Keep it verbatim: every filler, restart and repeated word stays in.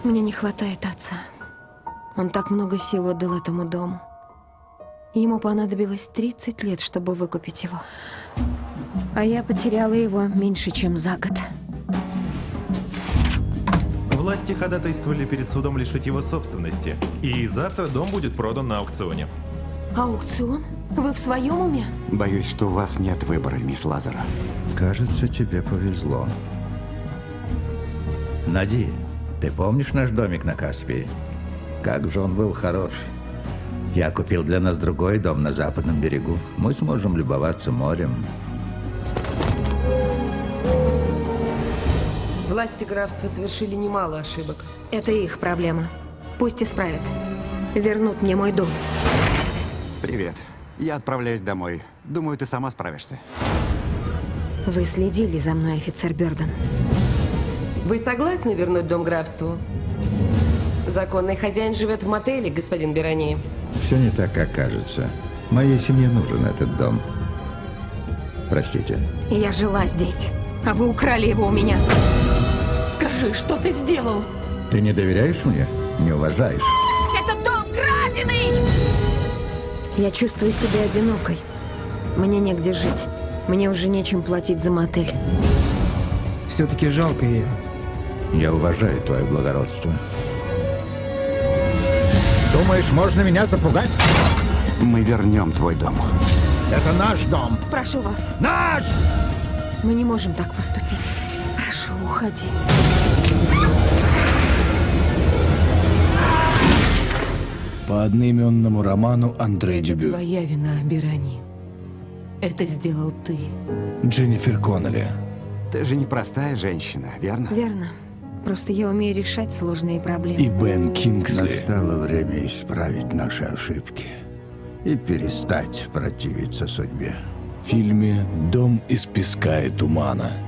Мне не хватает отца. Он так много сил отдал этому дому. Ему понадобилось тридцать лет, чтобы выкупить его. А я потеряла его меньше, чем за год. Власти ходатайствовали перед судом лишить его собственности. И завтра дом будет продан на аукционе. Аукцион? Вы в своем уме? Боюсь, что у вас нет выбора, мисс Лазара. Кажется, тебе повезло. Нади, ты помнишь наш домик на Каспии? Как же он был хорош. Я купил для нас другой дом на западном берегу. Мы сможем любоваться морем. Власти графства совершили немало ошибок. Это их проблема. Пусть исправят. Вернут мне мой дом. Привет. Я отправляюсь домой. Думаю, ты сама справишься. Вы следили за мной, офицер Бёрден. Вы согласны вернуть дом графству? Законный хозяин живет в мотеле, господин Берани. Все не так, как кажется. Моей семье нужен этот дом. Простите. Я жила здесь, а вы украли его у меня. Скажи, что ты сделал? Ты не доверяешь мне? Не уважаешь? Это дом краденый! Я чувствую себя одинокой. Мне негде жить. Мне уже нечем платить за мотель. Все-таки жалко ее. Я уважаю твое благородство. Думаешь, можно меня запугать? Мы вернем твой дом. Это наш дом. Прошу вас. Наш! Мы не можем так поступить. Прошу, уходи. По одноименному роману Андре Это Дюбю. твоя вина, Берани. Это сделал ты. Дженнифер Коннелли. Ты же непростая женщина, верно? Верно. Просто я умею решать сложные проблемы. И Бен Кингсли. Настало время исправить наши ошибки и перестать противиться судьбе. В фильме «Дом из песка и тумана».